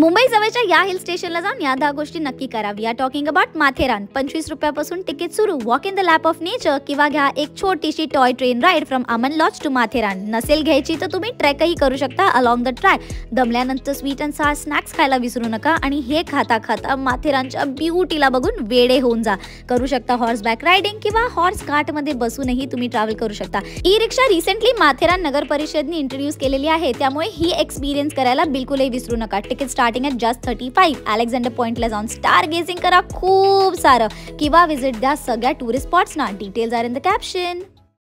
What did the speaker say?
मुंबई जवळच्या या हिल स्टेशनला जाऊन या 10 गोष्टी नक्की करा. We are talking about Matheran. 25 रुपयापासून तिकीट सुरू. Walk in the lap of nature किंवा घ्या एक छोटीशी toy train ride from Aman lodge to Matheran. नसेल घ्यायची तर तुम्ही ट्रेकही करू शकता अलॉंग द ट्रॅक. दमल्यानंतर स्वीट अँड सार स्नॅक्स खायला विसरू नका आणि हे खाता खाता माथेरानच्या ब्युटीला बघून वेडे होऊन जा. करू शकता हॉर्सबॅक रायडिंग किंवा हॉर्स कार्टमध्ये बसूनही तुम्ही ट्रॅव्हल करू शकता. ई रिक्षा रिसेंटली माथेरान नगर परिषदने इंट्रोड्यूस केलेली आहे, त्यामुळे ही एक्सपिरियन्स करायला बिलकुलही विसरू नका. तिकीट स्टार्टिंग ॲट जस्ट 35. अलेक्झांडर पॉइंटला जाऊन स्टार गेजिंग करा खूप सारं किंवा व्हिजिट द्या सगळ्या टुरिस्ट स्पॉट्सना. Details are in the caption.